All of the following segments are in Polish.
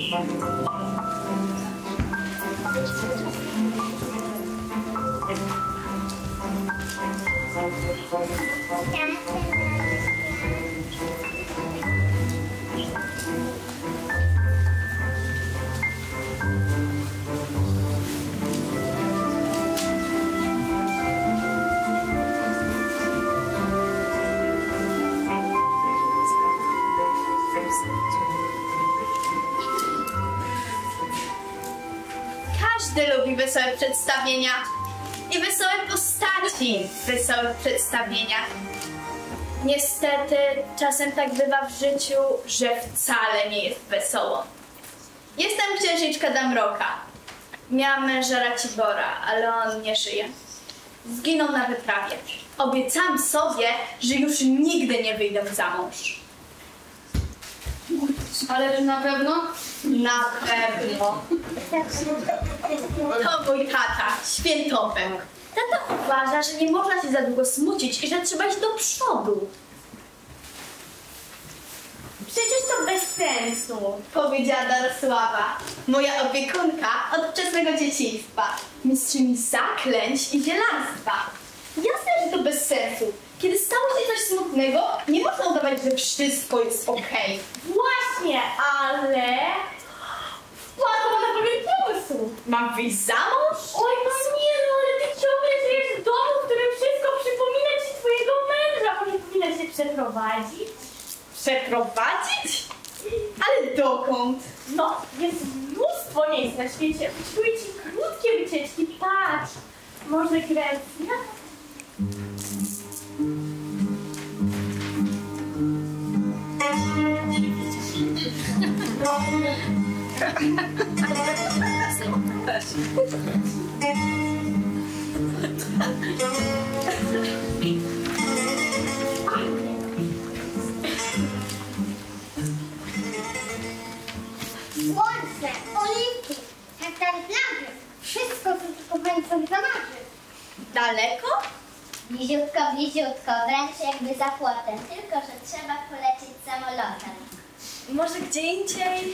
Każdy lubi wesołe przedstawienia i wesołe postaci w wesołych przedstawieniach. Niestety, czasem tak bywa w życiu, że wcale nie jest wesoło. Jestem księżniczka Damroka. Miałam męża Racibora, ale on nie żyje. Zginął na wyprawie. Obiecałam sobie, że już nigdy nie wyjdę za mąż. Ale na pewno? Na pewno. To mój tata, świętopek. Tata uważa, że nie można się za długo smucić i że trzeba iść do przodu. Przecież to bez sensu, powiedziała Darosława, moja opiekunka od wczesnego dzieciństwa, mistrzyni zaklęć i zielarstwa. Jasne, że to bez sensu. Kiedy stało się coś smutnego, nie można udawać, że wszystko jest okej. Właśnie, ale wpadłam na pewien pomysł. Mam wyjść za mąż? Oj, no nie, no ale ty ciągle żyjesz w domu, w którym wszystko przypomina ci twojego męża. Może powinnaś się przeprowadzić? Przeprowadzić? Ale dokąd? No, jest mnóstwo miejsc na świecie. Potrzebuję ci krótkie wycieczki. Patrz, może Grecja? Słońce, oliwki, hektar plaży. Wszystko, co tylko pani sobie zamarzy. Daleko? Bliziutko, bliziutko, wręcz jakby za płotem. Tylko, że trzeba polecieć samolotem. Może gdzie indziej?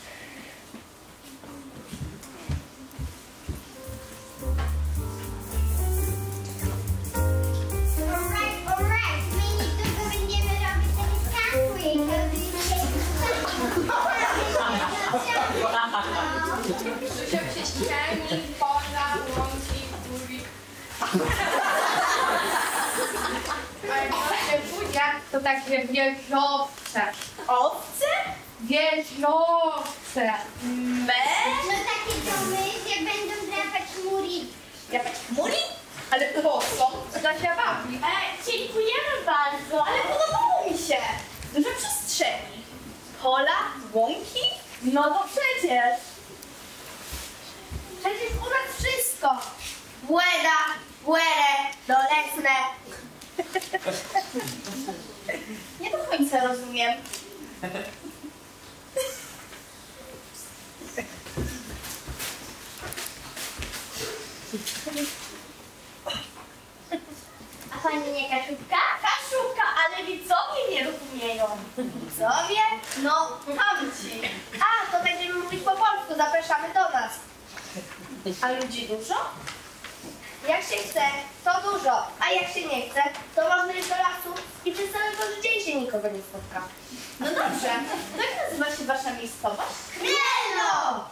Alright. My niedługo będziemy robić taki camping. Krzysiek się ścieni, poza, łąki, góry. Ale właśnie buziak to takie wieżowce. Owce? Wieżowce. No takie domy, gdzie będą drapać chmury. Drapać chmury? Ale po co? Dla się bawi. Dziękujemy bardzo, ale podobało mi się. Duże przestrzeni. Pola, łąki? No to przecież. Przecież u nas wszystko. Błeda, błere, dolesne. Nie do końca rozumiem. A pani nie Kaszubka? Kaszubka, ale widzowie nie rozumieją. Widzowie? No, tamci. A, to będziemy mówić po polsku, zapraszamy do nas. A ludzi dużo? Jak się chce, to dużo, a jak się nie chce, to można iść do lasu i przez cały Boży dzień się nikogo nie spotka. No dobrze, to jak nazywa się wasza miejscowość? Chmielno!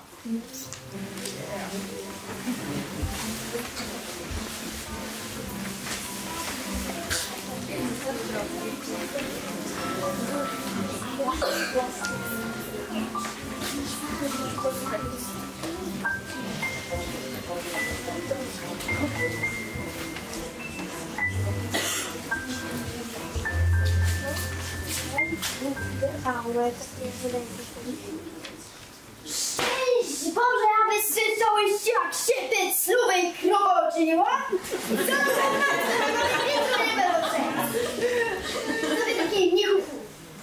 Szczęść Boże, aby słyszałeś jak się te sluwej krowo czyniła? Co to nie będą co wy takie niuchu?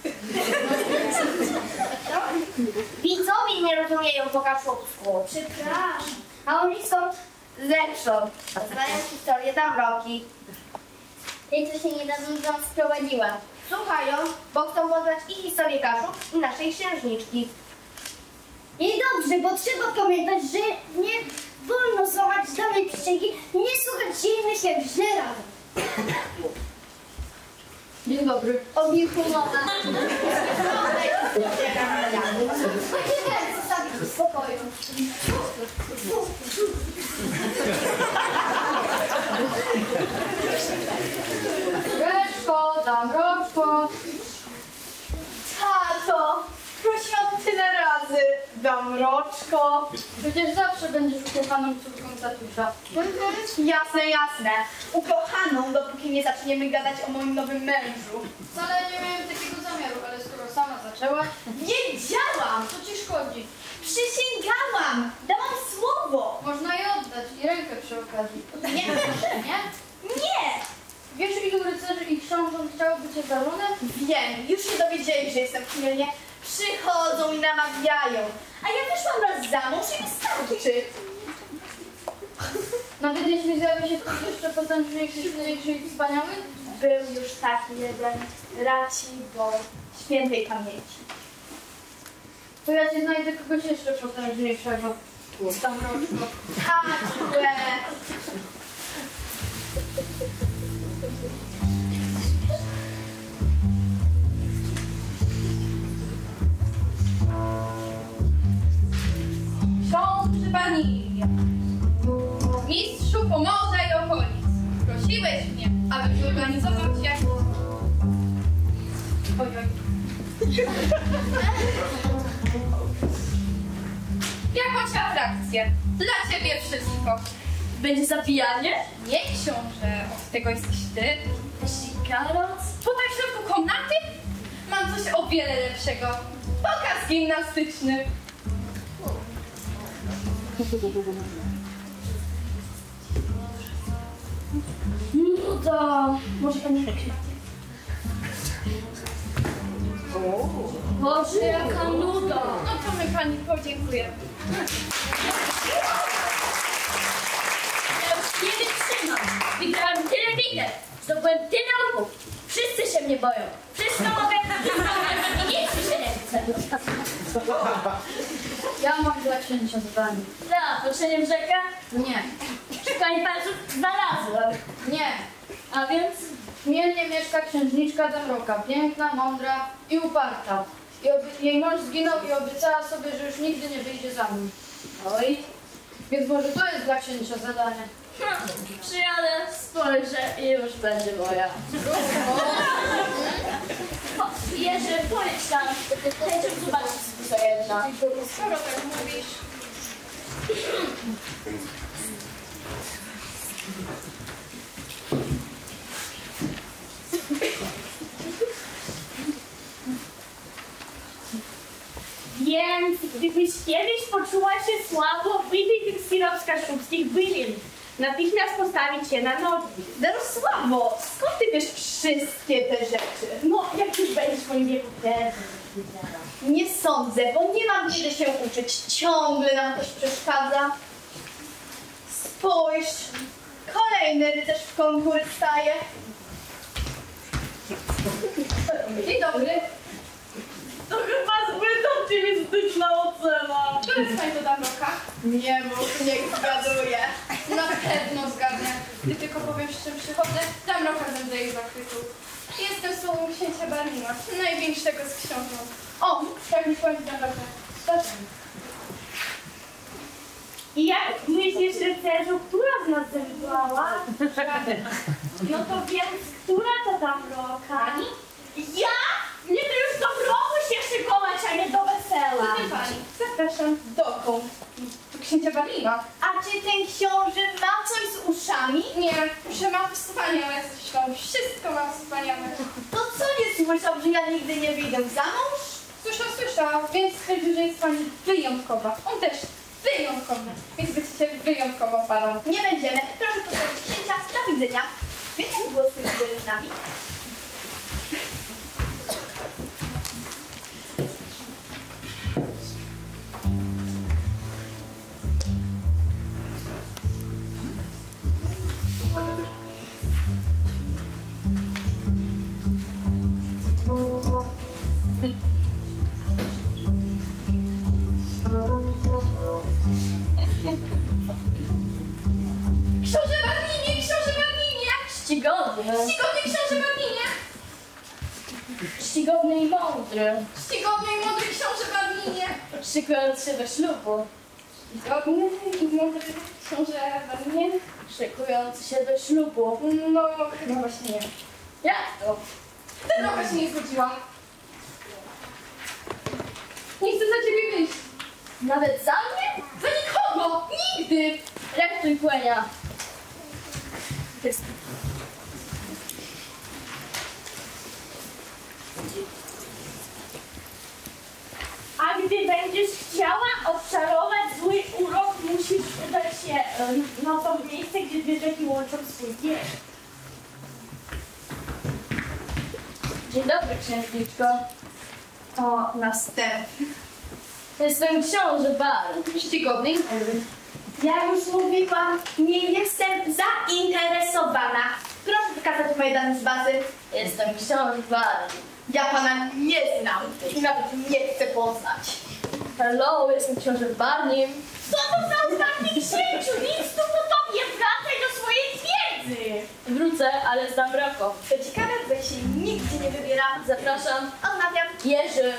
Widzowie nie rozumieją po kaszubsku. Przepraszam. A oni skąd? Zewsząd. Znają historię Damroki. Tej, co się niedawno sprowadziła. Słuchają, bo chcą poznać i historię Kaszub, i naszej księżniczki. I dobrze, bo trzeba pamiętać, że nie wolno złamać danej przysięgi i nie słuchać się innych jak źle radzą. Dzień dobry. O wilku mowa. Zostawić w spokoju. Reszko, dam roczko. Tato, prosiłam tyle razy. Damroczko. Przecież zawsze będziesz ukochaną córką tatusia. Jasne, jasne. Ukochaną, dopóki nie zaczniemy gadać o moim nowym mężu. Wcale nie miałem takiego zamiaru, ale skoro sama zaczęłaś, Wiedziałam! co ci szkodzi? Przysięgałam! Dałam słowo! Można je oddać i rękę przy okazji. Nie, Nie? nie! Wiesz, ilu rycerzy i książąt chciałoby cię za żonę? Wiem, już się dowiedzieli, że jestem chmielnie. Przychodzą i namawiają. A ja wyszłam raz za mąż i mi starczy. Nawet jeśli zjawi się ktoś jeszcze potężniejszy, silniejszy i wspaniały? Był już taki jeden Racibor świętej pamięci. To ja ci znajdę kogoś jeszcze potężniejszego. Tam roczko. Taczłe! Książę Vanilla. Mistrzu Pomorza i okolic. Prosiłeś mnie, aby zorganizował się... Ojoj. Jakąś atrakcję. Dla ciebie wszystko. Będzie zabijanie? Nie, książę. Od tego jesteś ty. Karoc? Tutaj w środku komnaty mam coś o wiele lepszego. Pokaz gimnastyczny. Nuda! Może pani Boże, jaka nuda! No to my pani podziękujemy. Ja już nie wytrzymam. Wygrałam tyle bitew, zdobyłem tyle orków. Wszyscy się mnie boją. Wszystko mogę i nic mi się nie chce. Ja mam dla księcia zadanie. No, poczeniem rzekę? Nie. Szukanie palców znalazłem. Nie. A więc Mielnie mieszka księżniczka Damroka, piękna, mądra i uparta. Jej mąż zginął i obiecała sobie, że już nigdy nie wyjdzie za mną. oj, Więc może to jest dla księcia zadanie. przyjadę, spojrzę i już będzie moja. O, Jerzy, pojedź tam. Chcę zobaczyć co jedna. Skoro tak mówisz... Więc gdybyś kiedyś poczuła się słabo, wyjmij tych syrop z kaszubskich bylin. Natychmiast postawić się na nogi. Darosławo, skąd ty wiesz wszystkie te rzeczy? No, jak już będziesz w moim wieku, też. Nie sądzę, bo nie mam kiedy się uczyć. Ciągle nam ktoś przeszkadza. Spójrz, kolejny rycerz w konkurs staje. Dzień dobry. To chyba zbyt optymistyczna ocena. Który jest pani do Damroka? Nie mów, niech zgaduję. Na pewno zgadnę. Gdy tylko powiem, z czym przychodzę, Damroka będę jej zachwytu. Jestem słową księcia Barnima, największego z książąt. O, tak mi powiem Damroka. Zaczynamy. I jak myślisz, rycerzu, która z nas zemdlała? No to więc, która to tam roka? Pani? Ja? Mnie to już do grobu się szykować, a nie do wesela. Ty pani. Zapraszam, dokąd? Do księcia Barnima. A czy ten książę ma coś z uszami? Nie, że mam wspaniałe zresztą. Wszystko mam wspaniałe. To co nie słyszał, że ja nigdy nie wyjdę za mąż? Słyszał, więc stwierdził, że jest pani wyjątkowa. On też wyjątkowy, więc będziecie wyjątkową parą. Nie będziemy. Proszę pozdrowić księcia. Do widzenia. Wiecie, jak było z tymi bielinami? Thank you. Czcigodny. Czcigodny książę Barninie. Czcigodny i mądry. Czcigodny i mądry książę Barninie. Szykując się do ślubu. Czcigodny i mądry książę Barninie. Szykując się do ślubu. No, chyba właśnie nie. Jak to? Ten rok się nie zgodziłam. Nie chcę za ciebie wyjść. Nawet za mnie? Za nikogo! Nigdy! Rektuj kłania. A gdy będziesz chciała odczarować zły urok, musisz udać się na to miejsce, gdzie dwie rzeki łączą swój bieg. Dzień dobry, księżniczko. O, następny. Jestem książę Barn. Czcigodny i mądry. Ja już mówiłam, nie jestem zainteresowana. Proszę wykazać moje dane z bazy. Jestem książę Barn. Ja pana nie znam i nawet nie chcę poznać. Hello, jestem książę Barnim. Co to za ostatni księciu? Nic tu po tobie, wracaj do swojej twierdzy. Wrócę, ale znam Roko. To ciekawe, bo ja się nigdzie nie wybieram. Zapraszam. Odmawiam. Jerzy.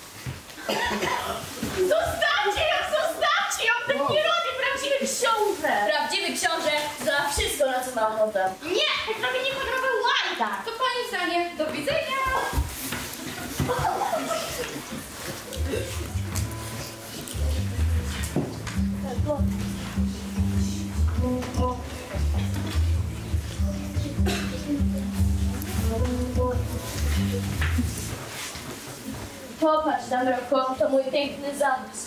Zostawcie ją, tak nie robi prawdziwy książę. Prawdziwy książę zna wszystko, na co ma ochotę. Nie, zrobię niepodroby łajda. To pani zdanie. Do widzenia. Popatrz tam, Roko, to mój piękny zamysł.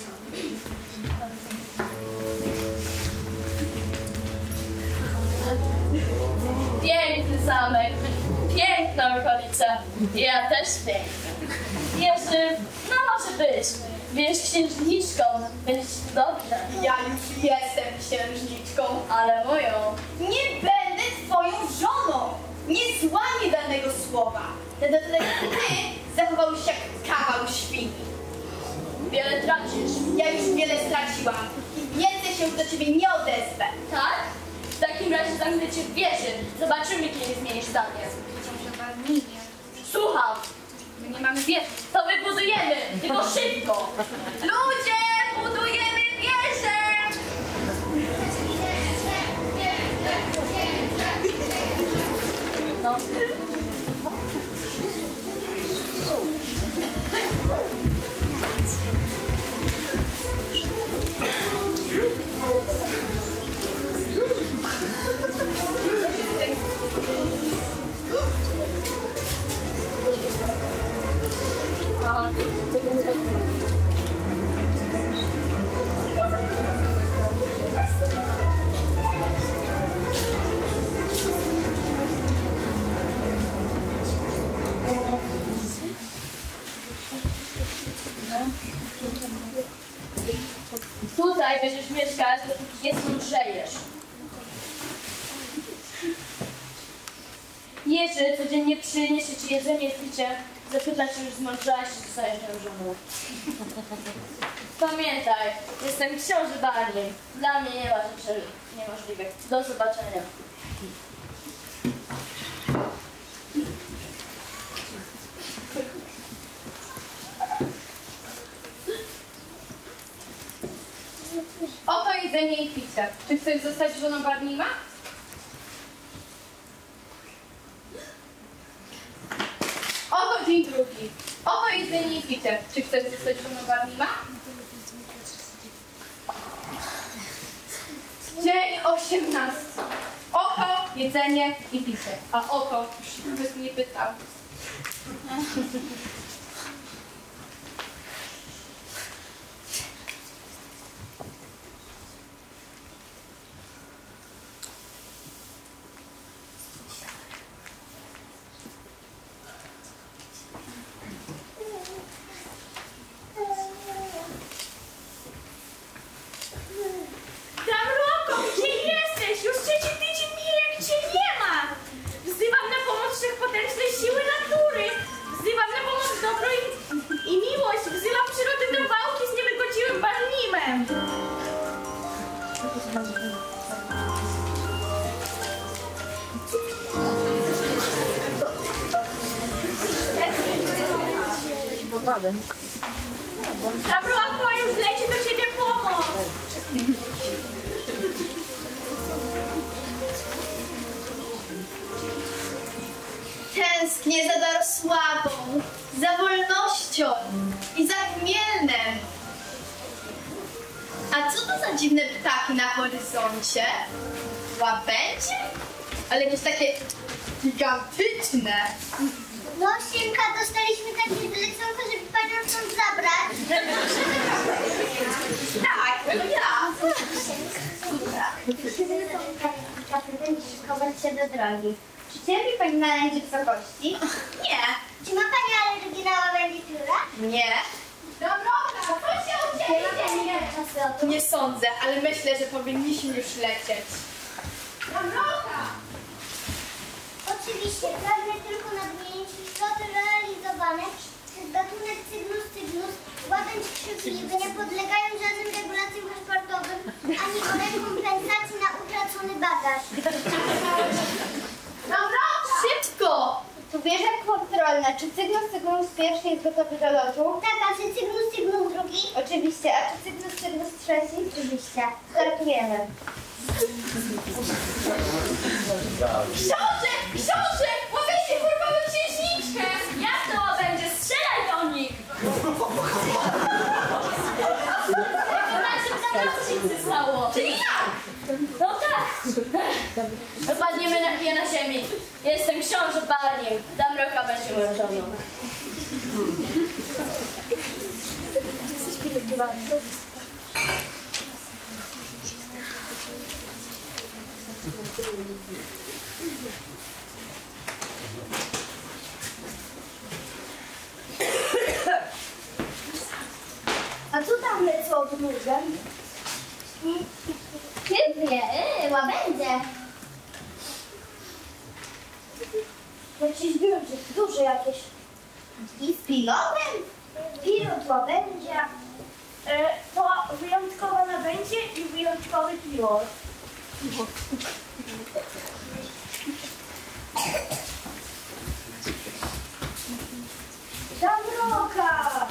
Piękny zamek, piękna okolica. Ja też piękna. Jerzy, no może być. Wiesz, księżniczką, będzie ci dobrze. Ja już jestem księżniczką. Ale moją. Nie będę twoją żoną. Nie złamię danego słowa. Na dodatek ty zachowałeś się jak kawał świni. Wiele tracisz. Ja już wiele straciłam i więcej się do ciebie nie odezwę. Tak? W takim razie zamknę cię w wieży. Zobaczymy, kiedy zmienisz zdanie. Książę Barninie. Słucham. My nie mamy wieży. To wybudujemy, tylko szybko. Ludzie, budujemy wieżę! No. Tutaj będziesz mieszkać, dopóki nie zmądrzejesz. Jerzy codziennie przyniesie ci jedzenie i picie, zapyta, czy już zmądrzałaś, czy zostajesz moją żoną. Pamiętaj, jestem książę Barney. Dla mnie nie ma rzeczy niemożliwych. Do zobaczenia. Oto jedzenie i picie. Czy chcesz zostać żoną Barnima? Oto dzień drugi. Oto jedzenie i picie. Czy chcesz zostać żoną Barnima? Dzień 18. Oto jedzenie i picie. A oto już nikt nie pytał. Damroko, gdzie jesteś? Już trzeci tydzień mija, jak cię nie ma. Wzywam na pomoc wszechpotężne siły natury. Wzywam na pomoc dobro Zabrołapła już leci do ciebie pomoc! Tęsknię za Darosławą, za wolnością i za Chmielnem. A co to za dziwne ptaki na horyzoncie? Łabędzie? Ale jakieś takie gigantyczne. No, Siemka, dostaliśmy takie zleconko, żeby panią stąd zabrać. Tak, to ja. Będzie szykować się do drogi. Czy cierpi pani na lędź wysokości? Nie, Czy ma pani alergię na łabędzie pióra? nie. Dobra, co się udzieje? Nie sądzę, ale myślę, że powinniśmy już lecieć. Oczywiście, pragnę tylko nadmienić, że istoty realizowane przez gatunek Cygnus cygnus, łabędź krzykliwy, nie podlegają żadnym regulacjom paszportowym, ani rekompensacji na utracony bagaż. Szybko! Tu wieża kontrolna. Czy Cygnus cygnus pierwszy jest gotowy do lotu? Tak, a czy Cygnus cygnus drugi? Oczywiście. A czy Cygnus cygnus trzeci? Oczywiście. Startujemy. Książę! Książę! Łabędzie porwały księżniczkę! Jak to łabędzie? Strzelaj do nich! Co się stało? Czyli jak? No tak! Dopadniemy je na ziemi. Jestem książę Barnim. Damroka będzie moją żoną. A co tam lecą od nóżem? Chybnie, łabędzie. Jakieś duże jakieś. I z pilotem? Pilot łabędzia. To wyjątkowa nabędzie i wyjątkowy pilot. Damroka!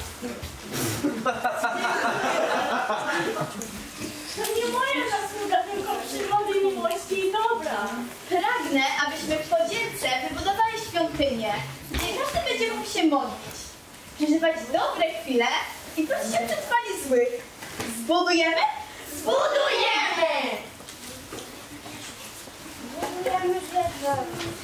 To nie moja zasługa, tylko przyrody miłości i dobra. Pragnę, abyśmy w podzielce wybudowali świątynię, gdzie każdy będzie mógł się modlić, przeżywać dobre chwile i prosić o przetrwanie złych. Zbudujemy? Zbudujemy! Budujemy wieżę.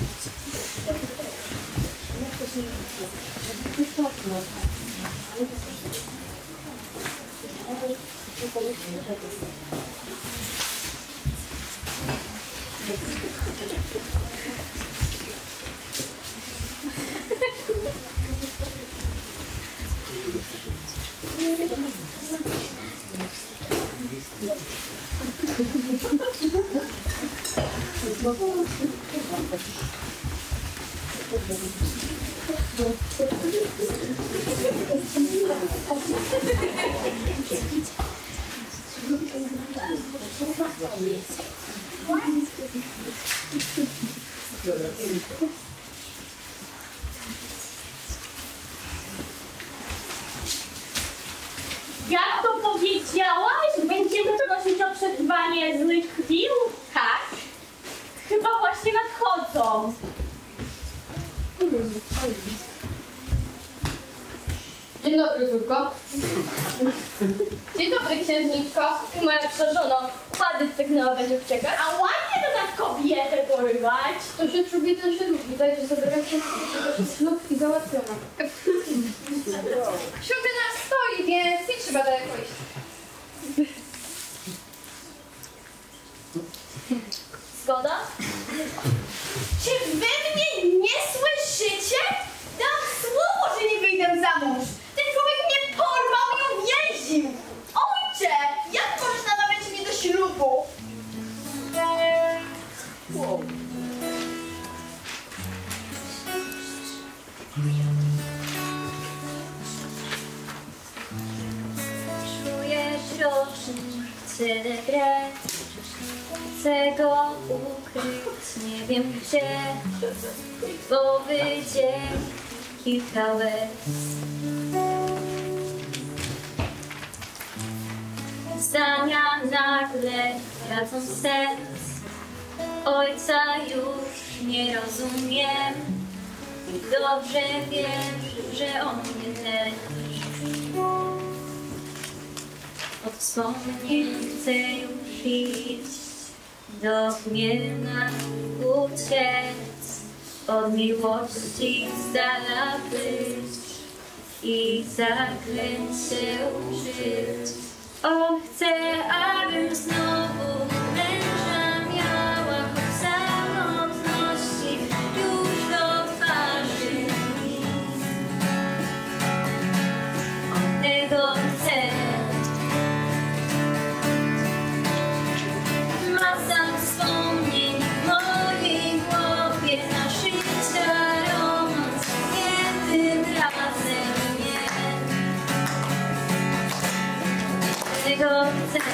Jak to powiedziałaś? Będziemy prosić o przetrwanie złych chwil? Tak? Chyba właśnie nadchodzą. Dzień dobry, córko. Dzień dobry, księżniczko. I moja przeżona, pady cygnowe będzie uciekać. A ładnie to tak kobietę porywać. To się czubie, ten się lubi. Dajcie sobie rękę, ślub i załatwiona. Śluby nas stoi, więc nie trzeba daleko iść. Zgoda? Czy wy mnie nie słyszycie? Dam słowo, że nie wyjdę za mąż. Ten człowiek mnie porwał i uwięził. Ojcze, jak możesz namawiać mnie do ślubu? Czuję rocznicę grę. Chcę go ukryć, nie wiem gdzie, bo wyjdzie kilka łez. zdania nagle tracą sens. Ojca już nie rozumiem i dobrze wiem, że on mnie też. Od wspomnień chcę już iść, do gniewna uciec, od miłości z dala być i zaklęć się użyć. On chce, abym znowu męża miała, choć samotności już do twarzy mi. On tego chce. Masa wspomnień w mojej głowie, na życia romans, nie tym razem nie. Tego chcę.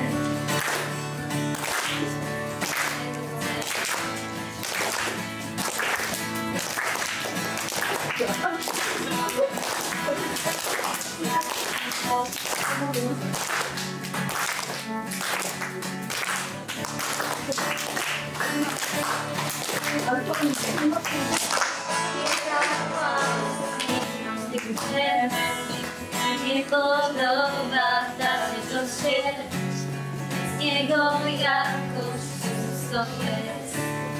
Nie podoba dlatego się z niego jakoś wszystko jest.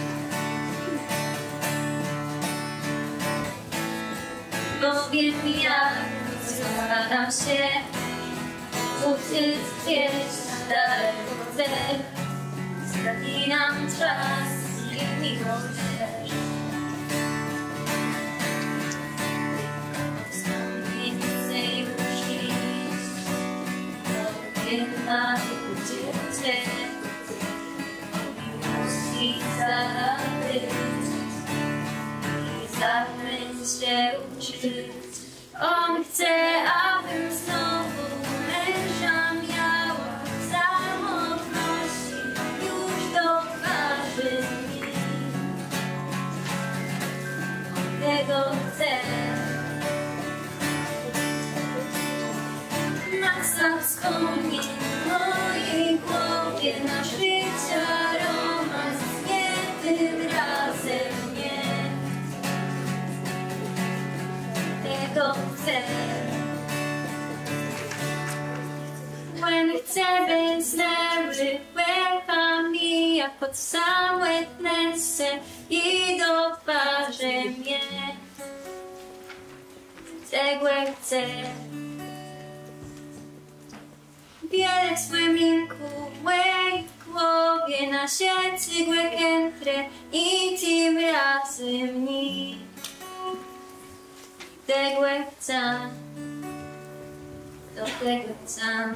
Bo wiem jak staram się uciec gdzieś daleko chcę. Zaginam czas i miłość też. Wspomnień chcę już iść, do piękna gdzie chcę. Miłości zabyć i zakręć się uczyć. On chce, abym znowu męża miała, samotności już do twarzy mi. On tego chce. Masa wspomnień w mojej głowie, na życia romans, nie tym razem nie. Tego chcę. When chcę być never mi, jak pod całe tnęce i do twarzy mnie. Tego chcę. Wiele w swym rynku, w mojej głowie, na sercu głębie i tym razem nie. Tego chcę, do tego chcę.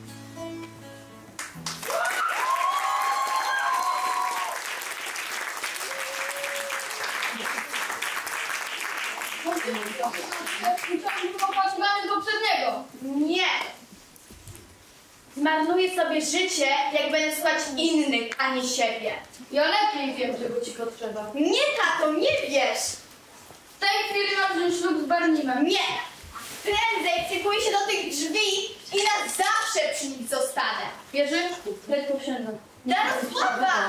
Popatrzmy do poprzedniego. Nie! Zmarnuję sobie życie, jak będę słuchać innych, a nie siebie. Ja lepiej wiem, czego ci potrzeba. Nie, tato, nie wiesz! W tej chwili mam wziąć ślub z Barnimem. Nie! Prędzej przykuję się do tych drzwi i na zawsze przy nich zostanę. Wierzysz? Ja tu wsiądę. Jarosława!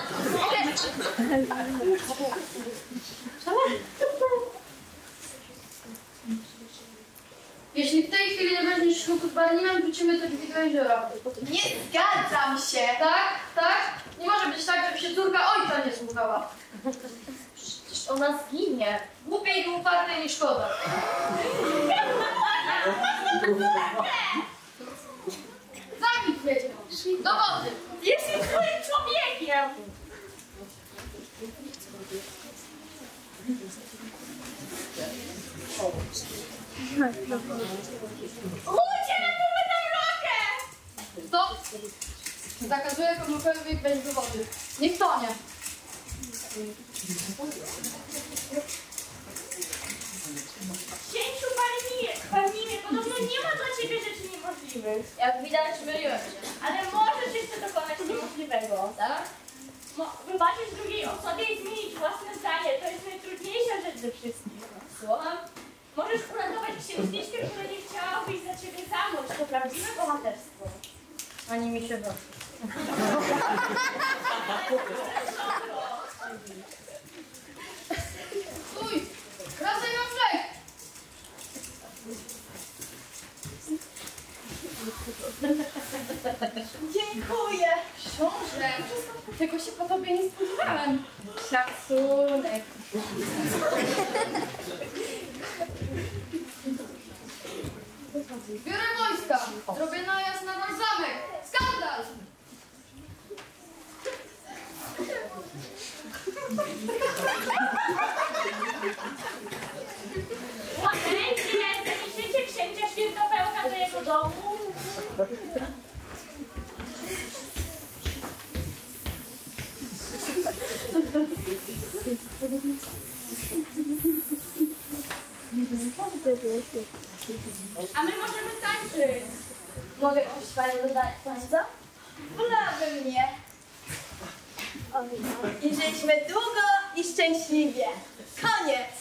Jeśli w tej chwili nie weźmiesz ślubu z Barnimem, wrzucimy te drzwi do jeziora. Nie zgadzam się! Tak? Tak? Nie może być tak, żeby się córka ojca nie słuchała. Przecież ona zginie. Głupiej i upartej nie szkoda. Zamknij wiecie. Do wody. Jesteś złym człowiekiem! Ludzie, na tą rokę! Stop. Zakazuję komukolwiek wejść do wody. Niech tonie. Księciu Barnimie, podobno nie ma dla ciebie rzeczy niemożliwych. Jak widać, myliłem się. Ale możesz jeszcze dokonać niemożliwego. Tak? Wybaczyć drugiej osobie i zmienić własne zdanie. To jest najtrudniejsza rzecz ze wszystkich. Słucham? Możesz uratować księżniczkę, która nie chciała wyjść za ciebie za mąż. To prawdziwe bohaterstwo. Ani mi się da. Stój! Wracaj na brzeg! Dziękuję. Książę, tego się po tobie nie spodziewałem. Szacunek. Biorę wojska. Zrobię najazd na nasz zamek. Skandal! Łapeńcy, zanieśliście księcia Świętopełka do jego domu. A my możemy tańczyć. Mogę coś panią dodać, tańca? Wolałabym nie. I żyliśmy długo i szczęśliwie. Koniec.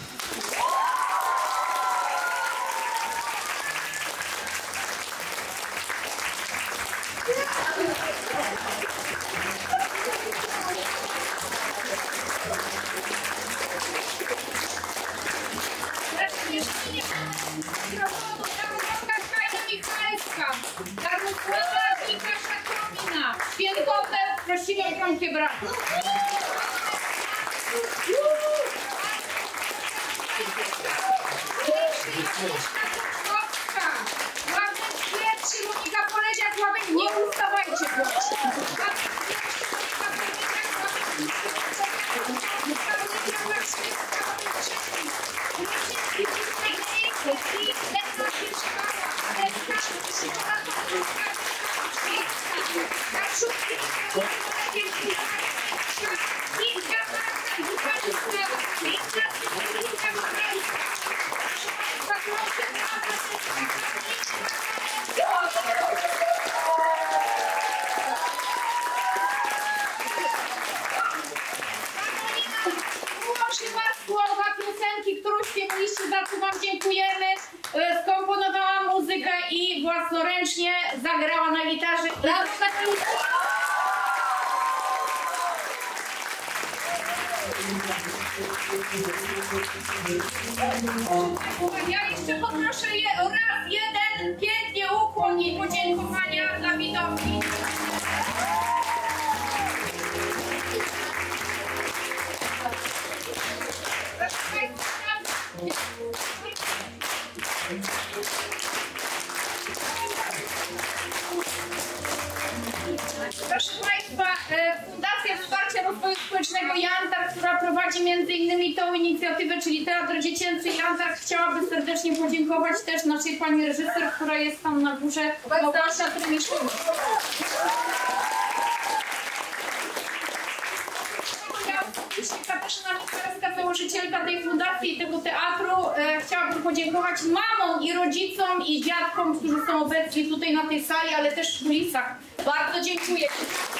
Mikrofonu, Jarosława Kajda-Michalska, Jarosława Wikasza-Komina, Świętope, prosimy o gromkie brawo. Ławek pierwszy, Monika Poleziak, Ławek, nie ustawajcie, proszę. Słowa piosenki, którą śpiewaliście, za co wam dziękujemy. Skomponowała muzykę i własnoręcznie zagrała na gitarze. Ja jeszcze poproszę raz jeden pięknie ukłon i podziękowania dla widowni. Proszę Państwa, Fundacja Wsparcia Rozwoju Społecznego Jantar, która prowadzi m.in. tą inicjatywę, czyli Teatr Dziecięcy Jantar, chciałaby serdecznie podziękować też naszej pani reżyser, która jest tam na górze, Małgosia Tremiszewicz. Katarzyna Michalska, założycielka tej fundacji i tego teatru. Chciałabym podziękować mamom i rodzicom i dziadkom, którzy są obecni tutaj na tej sali, ale też w kulisach. Bardzo dziękuję.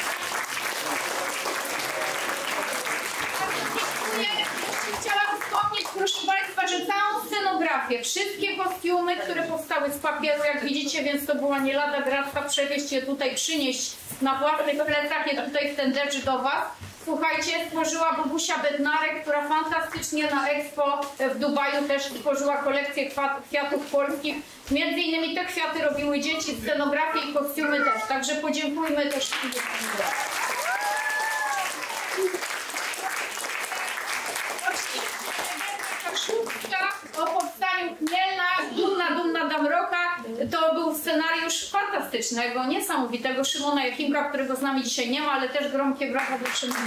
Chciałam wspomnieć, proszę Państwa, że całą scenografię, wszystkie kostiumy, które powstały z papieru, jak widzicie, więc to była nie lada gratka przewieźć je tutaj, przynieść na własnych plecach je tutaj w tenderze do Was. Słuchajcie, stworzyła Bogusia Bednarek, która fantastycznie na Expo w Dubaju też stworzyła kolekcję kwiatów polskich. Między innymi te kwiaty robiły dzieci, scenografię i kostiumy też. Także podziękujmy też. O powstaniu Chmielna, Dumna Damroka. To był scenariusz fantastycznego, niesamowitego Szymona Jakimka, którego z nami dzisiaj nie ma, ale też gromkie brawa dla Szymona.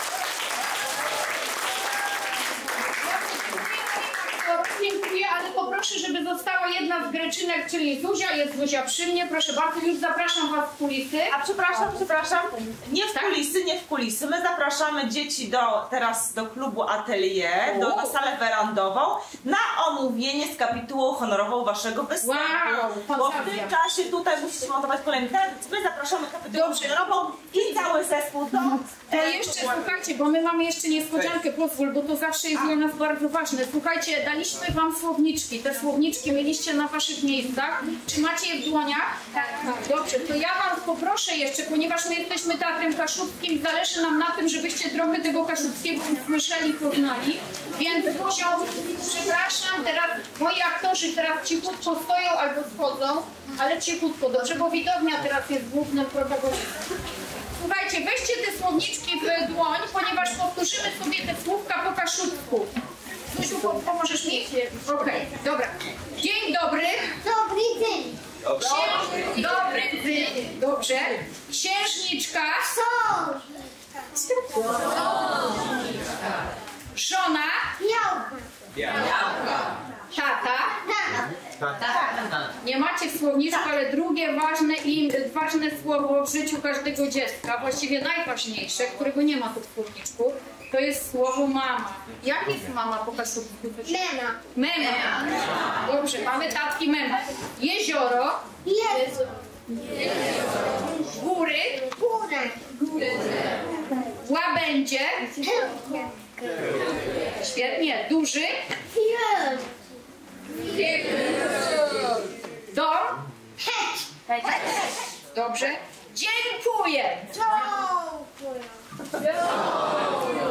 Dziękuję, ale poproszę, żeby została jedna z Greczynek, czyli Zuzia. Jest Zuzia przy mnie. Proszę bardzo, już zapraszam Was w kulisy. A przepraszam, nie w kulisy. My zapraszamy dzieci teraz do klubu Atelier, na salę werandową, na omówienie z kapitułą honorową Waszego występu. Wow, bo w tym czasie tutaj musicie montować kolejny ten. My zapraszamy kapitułę honorową i cały zespół do... To jeszcze słuchajcie, bo my mamy jeszcze niespodziankę, pozwól, bo to zawsze jest dla nas bardzo ważne. Słuchajcie, daliśmy Wam słowniczki. te słowniczki mieliście na waszych miejscach. Czy macie je w dłoniach? Tak. Dobrze, to ja wam poproszę jeszcze, ponieważ my jesteśmy Teatrem Kaszubskim, zależy nam na tym, żebyście trochę tego kaszubskiego usłyszeli, poznali. Więc przepraszam, teraz moi aktorzy teraz cichutko stoją albo schodzą, ale cichutko, dobrze, bo widownia teraz jest głównym protagonistą. Słuchajcie, weźcie te słowniczki w dłoń, ponieważ powtórzymy sobie te słówka po kaszubsku. Zuziu, pomożesz mi? Okej, dobra. Dzień dobry. Dobry dzień. Dobry dzień. Dobrze. Księżniczka. Żona. Tata. Nie macie w słowniczku, ale drugie ważne słowo w życiu każdego dziecka, właściwie najważniejsze, którego nie ma tu w słowniczku, to jest słowo mama. Jak jest mama po kaszubsku? Mema. Dobrze, mamy tatki mema. Jezioro. Góry. Łabędzie. Świetnie. Duży. Dom. Dobrze. Dziękuję.